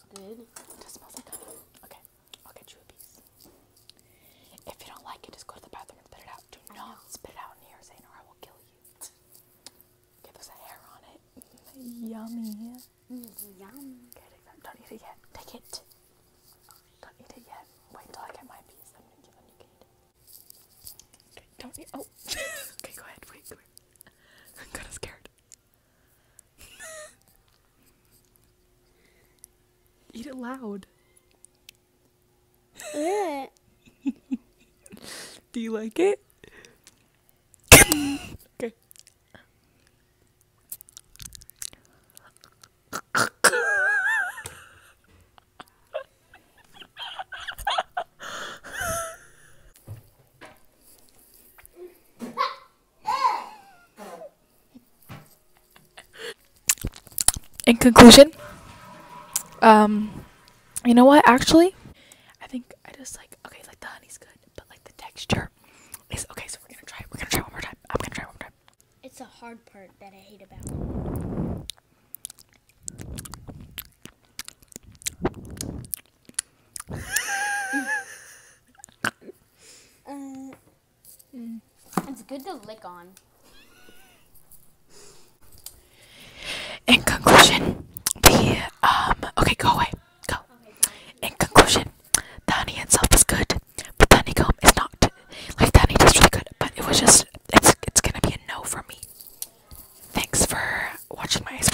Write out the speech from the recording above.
good. It just smells like honey. Okay, I'll get you a piece. If you don't like it, just go to the bathroom and spit it out. Do not spit it out in here, Zane, or I will kill you. Okay, there's a hair on it. Yummy. Yum. Okay, take that. Don't eat it yet. Take it. Don't eat it yet. Wait until I get my piece. Then you can eat it. Okay, don't eat. Oh. Okay, go ahead. Wait. I'm kind of scared. Eat it loud. Do you like it? Okay. In conclusion, you know what, actually, I think I just like the honey's good, but like the texture is okay, so we're gonna try one more time. I'm gonna try one more time. It's a hard part that I hate about it. It's good to lick on. In conclusion, okay, go away. Go. In conclusion, the honey itself is good, but the honeycomb is not. Like, the honey tastes really good, but it was just, it's gonna be a no for me. Thanks for watching my